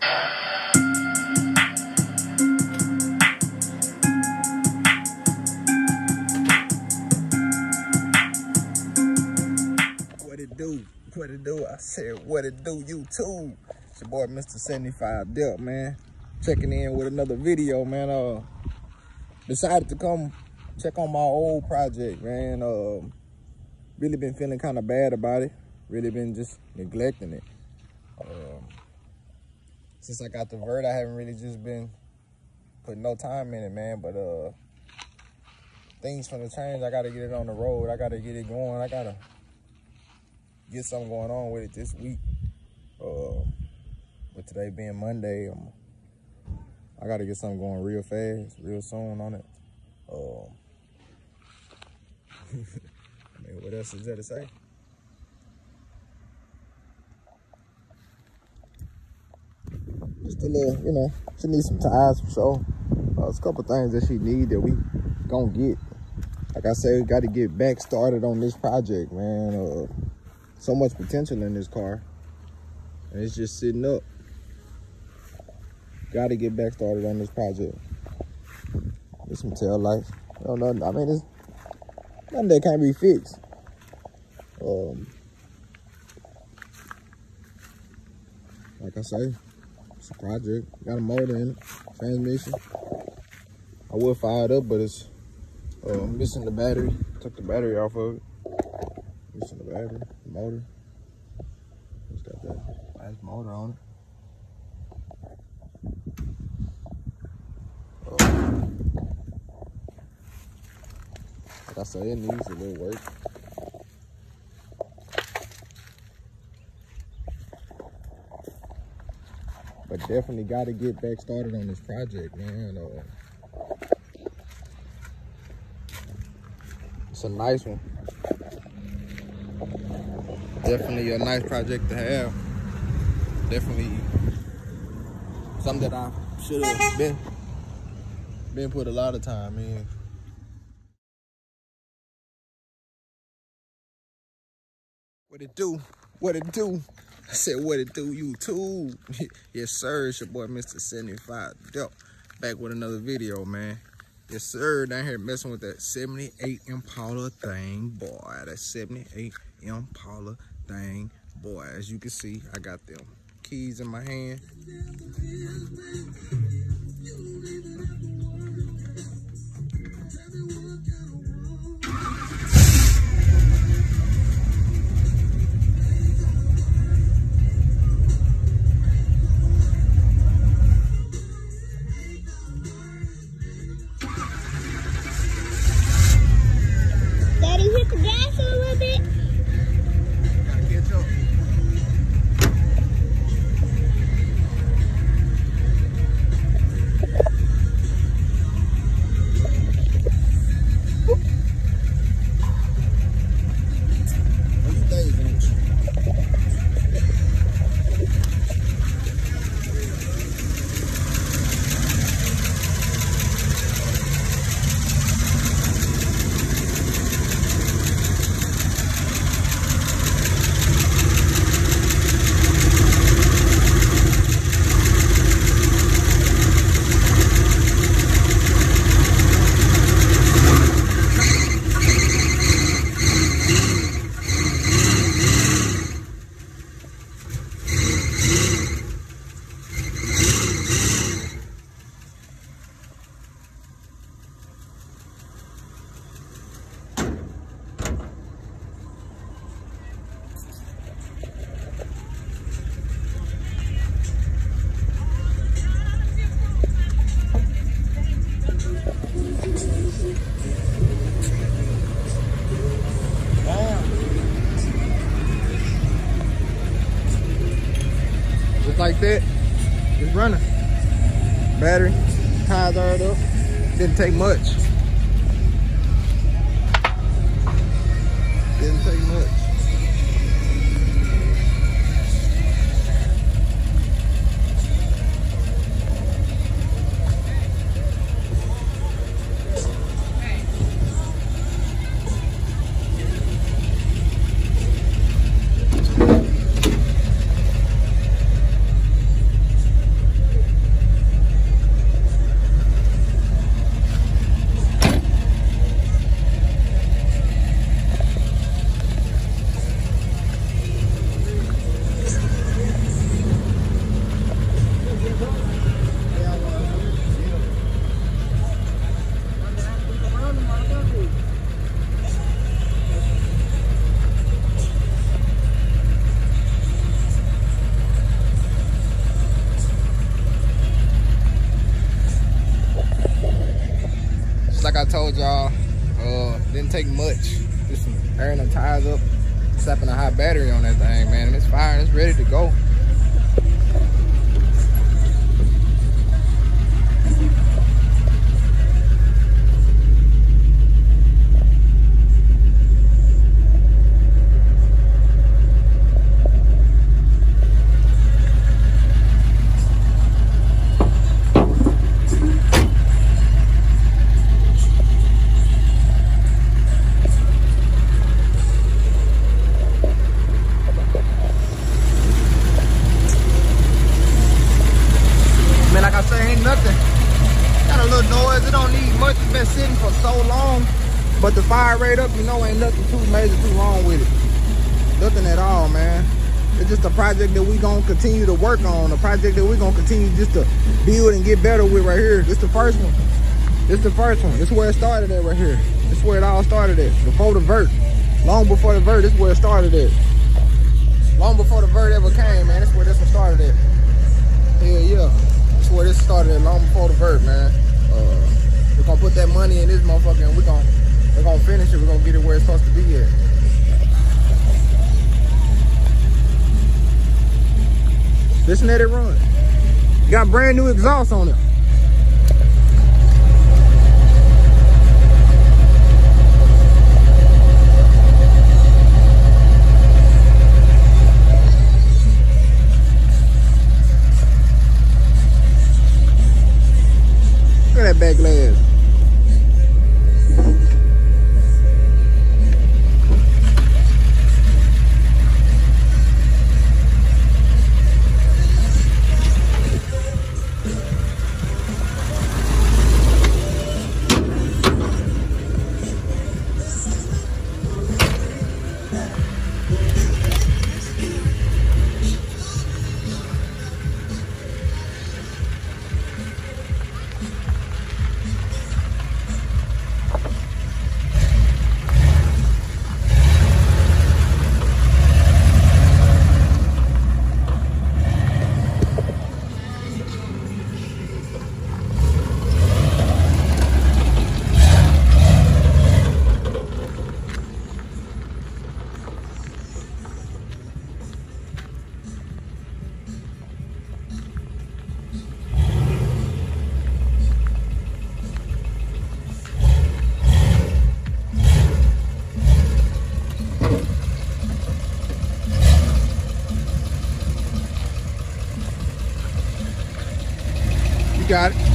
What it do? I said, what it do, YouTube? It's your boy, Mr. 75 Dep, man. Checking in with another video, man. Decided to come check on my old project, man. Really been feeling kind of bad about it. Really been just neglecting it. Since I got the vert, I haven't really just been putting no time in it, man. But things from the change. I gotta get it on the road. I gotta get it going. I gotta get something going on with it this week. But today being Monday, I gotta get something going real fast, real soon on it. I mean, what else is there to say? Just a little, you know, she needs some ties for sure. There's a couple things that she need that we gonna get. Like I said, we gotta get back started on this project, man. So much potential in this car, and it's just sitting up. Got to get back started on this project. Get some tail lights. I mean, it's nothing that can't be fixed. Like I say, it's a project. Got a motor in it, transmission. I will fire it up, but it's missing the battery. Took the battery off of it. Missing the battery, the motor. It's got that nice motor on it. Like I said, it needs a little work. But definitely got to get back started on this project, man. It's a nice one. Definitely a nice project to have. Definitely something that I should have been put a lot of time in. What it do? What it do? I said, what it do, YouTube? Yes, sir. It's your boy, Mr. 75 Dep. Back with another video, man. Yes, sir. Down here messing with that 78 Impala thing, boy. That 78 Impala thing, boy. As you can see, I got them keys in my hand. Daddy, hit the gas a little bit. Gotta catch up. Like that, it's running. Battery, tires aired up. Didn't take much. Didn't take much. I told y'all, didn't take much. Just some airing the tires up, slapping a high battery on that thing, man, and it's firing. It's ready to go. Nothing. Got a little noise. It don't need much. It's been sitting for so long. But the fire rate up, you know, ain't nothing too major, too wrong with it. Nothing at all, man. It's just a project that we gonna continue to work on. A project that we gonna continue just to build and get better with right here. This the first one. This the first one. This is where it started at right here. This is where it all started at. Before the vert. Long before the vert, this is where it started at. Long before the vert ever came, man. This is where this one started at. Hell yeah. Where this started long before the vert, man. We're gonna put that money in this motherfucker and we're gonna finish it. We're gonna get it where it's supposed to be at. Listen to it run. Got brand new exhaust on it. Look at that back glass. Got it.